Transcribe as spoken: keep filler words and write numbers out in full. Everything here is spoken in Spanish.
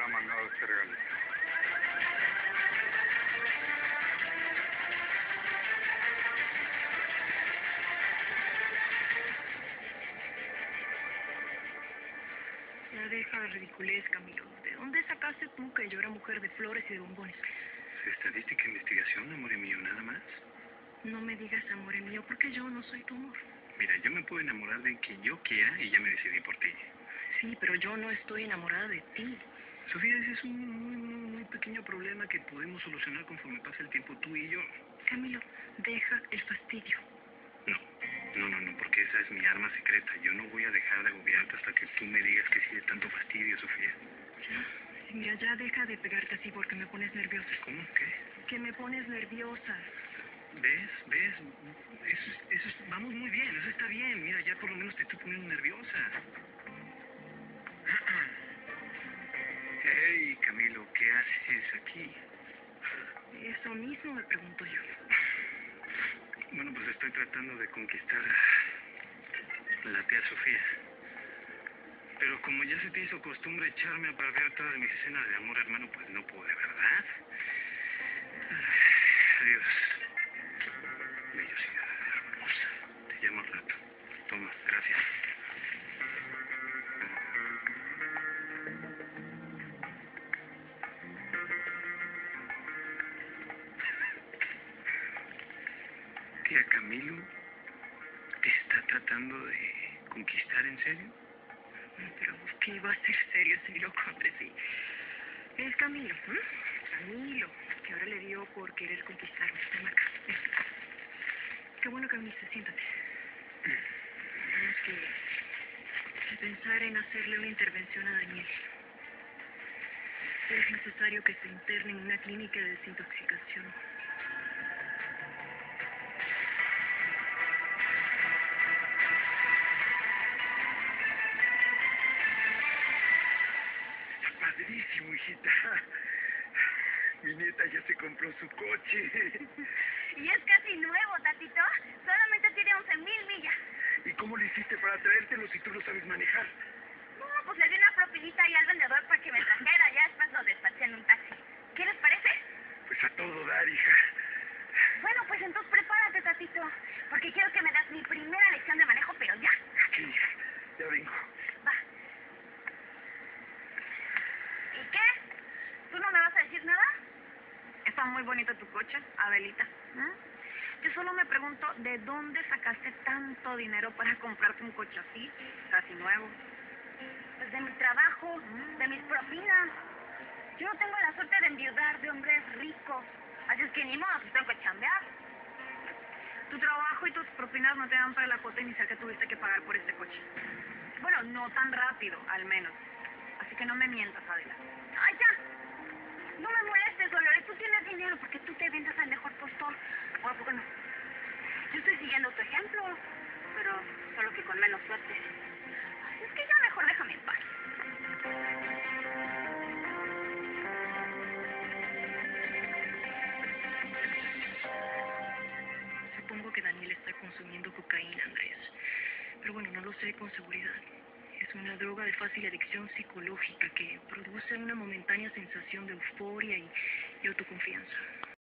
mandado este regalo. Ya deja de ridiculez, Camilo. ¿De dónde sacaste tú que yo era mujer de flores y de bombones? Estadística e investigación, amor mío, nada más. No me digas amor mío, porque yo no soy tu amor. Mira, yo me puedo enamorar de quien yo quiera y ya me decidí por ti. Sí, pero yo no estoy enamorada de ti. Sofía, ese es un muy, muy, muy pequeño problema que podemos solucionar conforme pasa el tiempo tú y yo. Camilo, deja el fastidio. No, no, no, no, porque esa es mi arma secreta. Yo no voy a dejar de agobiarte hasta que tú me digas que sí de tanto fastidio, Sofía. Ya, mira, ya deja de pegarte así porque me pones nerviosa. ¿Cómo? ¿Qué? Que me pones nerviosa. ¿Ves? ¿Ves? Eso, eso, vamos muy bien, eso está bien. Mira, ya por lo menos te estoy poniendo nerviosa. Hey, Camilo, ¿qué haces aquí? Eso mismo me pregunto yo. Bueno, pues estoy tratando de conquistar a la tía Sofía. Pero como ya se te hizo costumbre echarme a perder todas mis escenas de amor, hermano, pues no pude, ¿verdad? Adiós. Bellosidad hermosa. Te llamo al rato. Toma, gracias. Tía Camilo, ¿te está tratando de conquistar en serio? Pero ¿qué iba a ser serio si lo conté? Sí. Es Camilo, ¿eh? Camilo, que ahora le dio por querer conquistarme. Ven acá. Ven. Qué bueno que viniste, siéntate. Tenemos que, que pensar en hacerle una intervención a Daniel. Es necesario que se interne en una clínica de desintoxicación. Padrísimo, hijita. Mi nieta ya se compró su coche. Y es casi nuevo, tatito. Solamente tiene once mil millas. ¿Y cómo le hiciste para traértelo si tú no sabes manejar? No, pues le di una propinita ahí al vendedor para que me trajera. Ya después lo despaché en un taxi. ¿Qué les parece? Pues a todo dar, hija. Bueno, pues entonces prepárate, tatito. Porque quiero que me das mi primera lección de manejo, pero ya. Sí, hija. Ya vengo. Va. ¿Y qué? ¿Tú no me vas a decir nada? Está muy bonito tu coche, Adelita. ¿Mm? Yo solo me pregunto, ¿de dónde sacaste tanto dinero para comprarte un coche así, casi nuevo? Pues de mi trabajo, Mm. de mis propinas. Yo no tengo la suerte de enviudar de hombres ricos. Así es que ni modo, pues tengo que chambear. Tu trabajo y tus propinas no te dan para la cuota inicial que tuviste que pagar por este coche. Bueno, no tan rápido, al menos. Así que no me mientas, Adela. ¡Ay, ya! No me molestes, Dolores. Tú tienes dinero porque tú te vendas al mejor postor. ¿O a poco no? Yo estoy siguiendo tu ejemplo, pero solo que con menos suerte. Así es que ya mejor déjame en paz. Supongo que Daniel está consumiendo cocaína, Andrés. Pero bueno, no lo sé con seguridad. Es una droga de fácil adicción psicológica que produce una momentánea sensación de euforia y, y autoconfianza.